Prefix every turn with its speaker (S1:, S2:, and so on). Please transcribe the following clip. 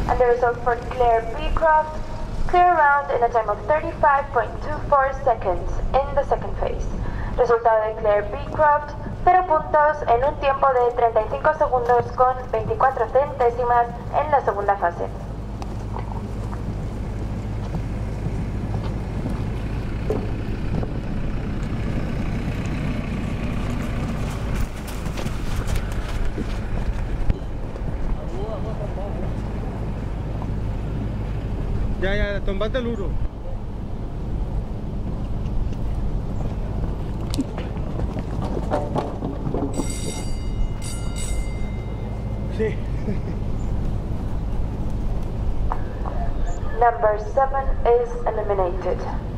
S1: And the result for Claire Beecroft, clear round in a time of 35.24 seconds in the second phase. Resultado de Claire Beecroft, 0 puntos en un tiempo de 35 segundos con 24 centésimas en la segunda fase.
S2: Ya, tombate el uno. Sí.
S1: Number 7 is eliminated.